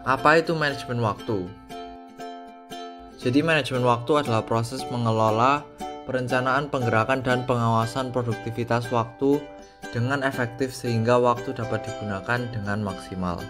Apa itu manajemen waktu? Jadi manajemen waktu adalah proses mengelola, perencanaan, penggerakan, dan pengawasan produktivitas waktu dengan efektif sehingga waktu dapat digunakan dengan maksimal.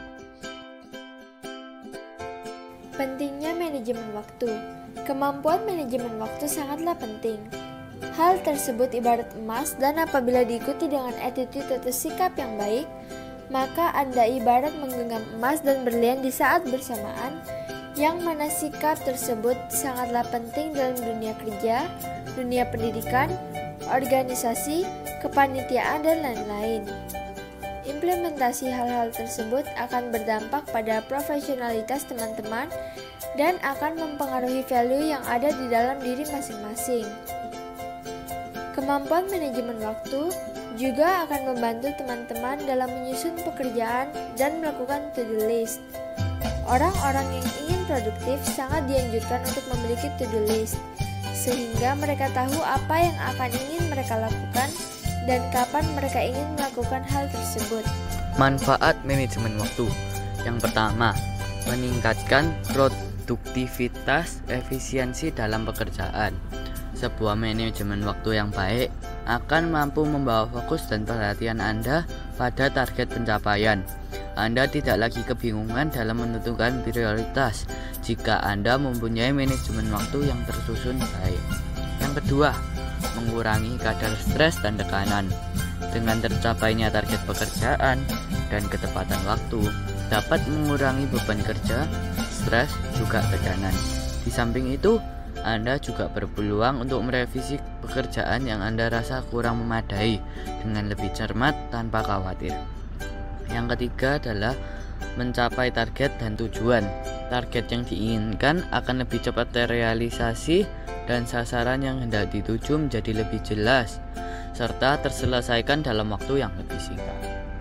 Pentingnya manajemen waktu. Kemampuan manajemen waktu sangatlah penting. Hal tersebut ibarat emas dan apabila diikuti dengan attitude atau sikap yang baik, maka Anda ibarat menggenggam emas dan berlian di saat bersamaan, yang mana sikap tersebut sangatlah penting dalam dunia kerja, dunia pendidikan, organisasi, kepanitiaan, dan lain-lain. Implementasi hal-hal tersebut akan berdampak pada profesionalitas teman-teman dan akan mempengaruhi value yang ada di dalam diri masing-masing. Kemampuan manajemen waktu juga akan membantu teman-teman dalam menyusun pekerjaan dan melakukan to-do list. Orang-orang yang ingin produktif sangat dianjurkan untuk memiliki to-do list, sehingga mereka tahu apa yang akan ingin mereka lakukan dan kapan mereka ingin melakukan hal tersebut. Manfaat manajemen waktu. Yang pertama, meningkatkan produktivitas efisiensi dalam pekerjaan. Sebuah manajemen waktu yang baik akan mampu membawa fokus dan perhatian Anda pada target pencapaian. Anda tidak lagi kebingungan dalam menentukan prioritas jika Anda mempunyai manajemen waktu yang tersusun baik. Yang kedua, mengurangi kadar stres dan tekanan. Dengan tercapainya target pekerjaan dan ketepatan waktu dapat mengurangi beban kerja, stres, juga tekanan. Di samping itu, Anda juga berpeluang untuk merevisi pekerjaan yang Anda rasa kurang memadai dengan lebih cermat tanpa khawatir. Yang ketiga adalah mencapai target dan tujuan. Target yang diinginkan akan lebih cepat terrealisasi dan sasaran yang hendak dituju menjadi lebih jelas serta terselesaikan dalam waktu yang lebih singkat.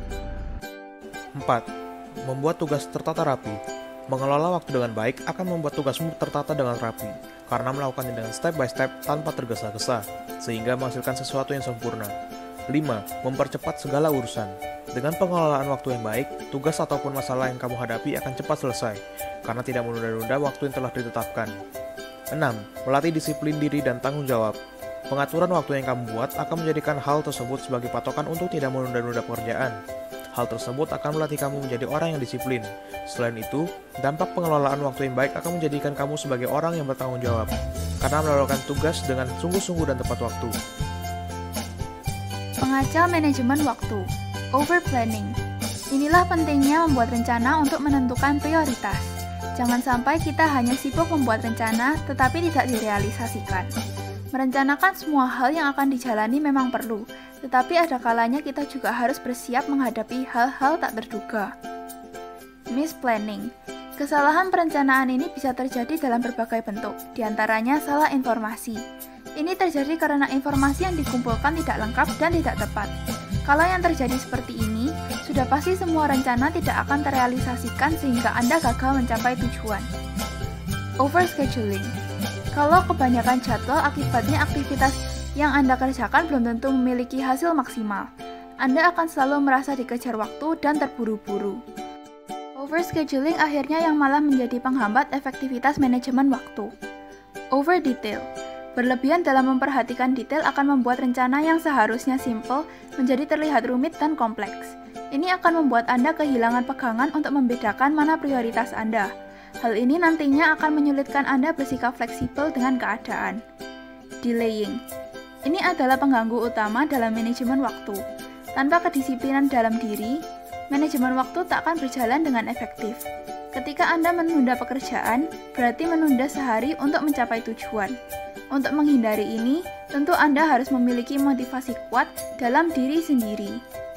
4. Membuat tugas tertata rapi. Mengelola waktu dengan baik akan membuat tugasmu tertata dengan rapi, karena melakukannya dengan step by step tanpa tergesa-gesa, sehingga menghasilkan sesuatu yang sempurna. 5. Mempercepat segala urusan. Dengan pengelolaan waktu yang baik, tugas ataupun masalah yang kamu hadapi akan cepat selesai, karena tidak menunda-nunda waktu yang telah ditetapkan. 6. Melatih disiplin diri dan tanggung jawab. Pengaturan waktu yang kamu buat akan menjadikan hal tersebut sebagai patokan untuk tidak menunda-nunda pekerjaan. Hal tersebut akan melatih kamu menjadi orang yang disiplin. Selain itu, dampak pengelolaan waktu yang baik akan menjadikan kamu sebagai orang yang bertanggung jawab, karena melakukan tugas dengan sungguh-sungguh dan tepat waktu. Pengacau manajemen waktu. Overplanning. Inilah pentingnya membuat rencana untuk menentukan prioritas. Jangan sampai kita hanya sibuk membuat rencana tetapi tidak direalisasikan. Merencanakan semua hal yang akan dijalani memang perlu, tetapi ada kalanya kita juga harus bersiap menghadapi hal-hal tak terduga. Misplanning. Kesalahan perencanaan ini bisa terjadi dalam berbagai bentuk, diantaranya salah informasi. Ini terjadi karena informasi yang dikumpulkan tidak lengkap dan tidak tepat. Kalau yang terjadi seperti ini, sudah pasti semua rencana tidak akan terrealisasikan sehingga Anda gagal mencapai tujuan. Overscheduling. Kalau kebanyakan jadwal, akibatnya aktivitas yang Anda kerjakan belum tentu memiliki hasil maksimal. Anda akan selalu merasa dikejar waktu dan terburu-buru. Overscheduling akhirnya yang malah menjadi penghambat efektivitas manajemen waktu. Overdetail. Berlebihan dalam memperhatikan detail akan membuat rencana yang seharusnya simple menjadi terlihat rumit dan kompleks. Ini akan membuat Anda kehilangan pegangan untuk membedakan mana prioritas Anda. Hal ini nantinya akan menyulitkan Anda bersikap fleksibel dengan keadaan. Delaying. Ini adalah pengganggu utama dalam manajemen waktu. Tanpa kedisiplinan dalam diri, manajemen waktu tak akan berjalan dengan efektif. Ketika Anda menunda pekerjaan, berarti menunda sehari untuk mencapai tujuan. Untuk menghindari ini, tentu Anda harus memiliki motivasi kuat dalam diri sendiri.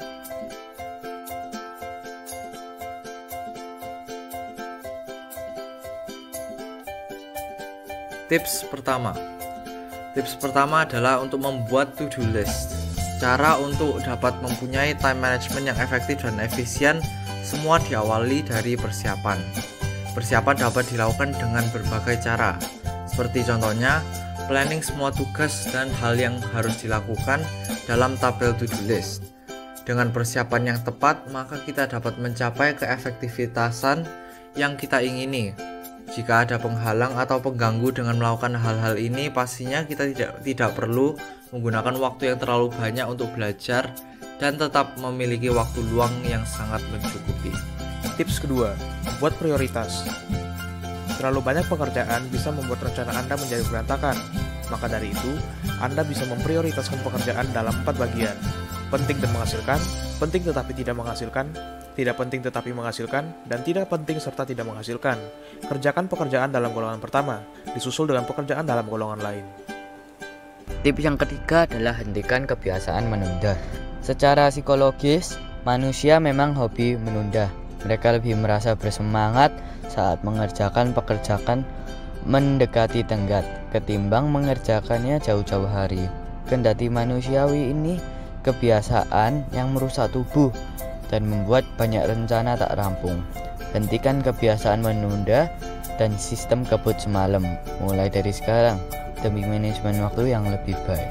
Tips pertama adalah untuk membuat to-do list. Cara untuk dapat mempunyai time management yang efektif dan efisien semua diawali dari persiapan. Persiapan dapat dilakukan dengan berbagai cara, seperti contohnya planning semua tugas dan hal yang harus dilakukan dalam tabel to-do list. Dengan persiapan yang tepat, maka kita dapat mencapai keefektivitasan yang kita ingini. Jika ada penghalang atau pengganggu dengan melakukan hal-hal ini, pastinya kita tidak perlu menggunakan waktu yang terlalu banyak untuk belajar dan tetap memiliki waktu luang yang sangat mencukupi. Tips kedua, buat prioritas. Terlalu banyak pekerjaan bisa membuat rencana Anda menjadi berantakan. Maka dari itu, Anda bisa memprioritaskan pekerjaan dalam 4 bagian. Penting dan menghasilkan, penting tetapi tidak menghasilkan, tidak penting tetapi menghasilkan, dan tidak penting serta tidak menghasilkan. Kerjakan pekerjaan dalam golongan pertama, disusul dengan pekerjaan dalam golongan lain. Tips yang ketiga adalah hentikan kebiasaan menunda. Secara psikologis, manusia memang hobi menunda. Mereka lebih merasa bersemangat saat mengerjakan pekerjaan mendekati tenggat ketimbang mengerjakannya jauh-jauh hari. Kendati manusiawi ini kebiasaan yang merusak tubuh dan membuat banyak rencana tak rampung. Hentikan kebiasaan menunda dan sistem kebut semalam mulai dari sekarang demi manajemen waktu yang lebih baik.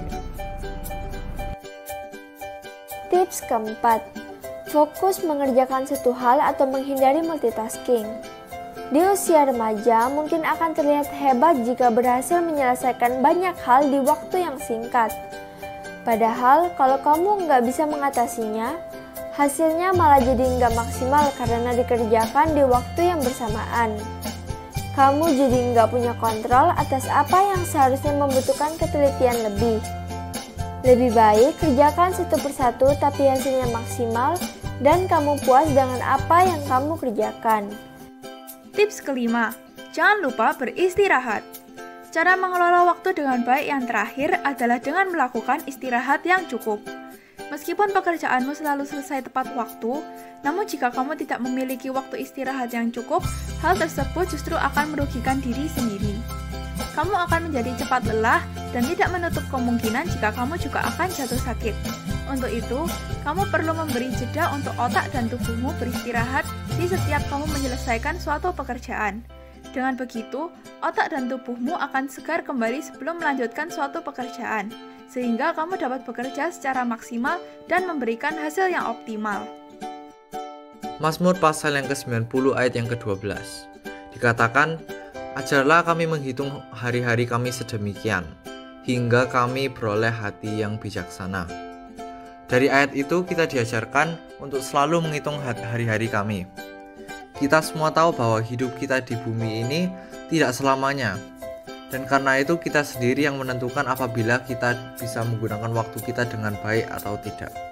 Tips keempat, fokus mengerjakan satu hal atau menghindari multitasking. Di usia remaja mungkin akan terlihat hebat jika berhasil menyelesaikan banyak hal di waktu yang singkat. Padahal kalau kamu nggak bisa mengatasinya, hasilnya malah jadi nggak maksimal karena dikerjakan di waktu yang bersamaan. Kamu jadi nggak punya kontrol atas apa yang seharusnya membutuhkan ketelitian lebih. Lebih baik kerjakan satu persatu tapi hasilnya maksimal dan kamu puas dengan apa yang kamu kerjakan. Tips kelima, jangan lupa beristirahat. Cara mengelola waktu dengan baik yang terakhir adalah dengan melakukan istirahat yang cukup. Meskipun pekerjaanmu selalu selesai tepat waktu, namun jika kamu tidak memiliki waktu istirahat yang cukup, hal tersebut justru akan merugikan diri sendiri. Kamu akan menjadi cepat lelah dan tidak menutup kemungkinan jika kamu juga akan jatuh sakit. Untuk itu, kamu perlu memberi jeda untuk otak dan tubuhmu beristirahat di setiap kamu menyelesaikan suatu pekerjaan. Dengan begitu, otak dan tubuhmu akan segar kembali sebelum melanjutkan suatu pekerjaan, sehingga kamu dapat bekerja secara maksimal dan memberikan hasil yang optimal. Mazmur pasal yang ke-90 ayat yang ke-12 dikatakan, ajarlah kami menghitung hari-hari kami sedemikian, hingga kami beroleh hati yang bijaksana. Dari ayat itu kita diajarkan untuk selalu menghitung hari-hari kami. Kita semua tahu bahwa hidup kita di bumi ini tidak selamanya. Dan karena itu kita sendiri yang menentukan apabila kita bisa menggunakan waktu kita dengan baik atau tidak.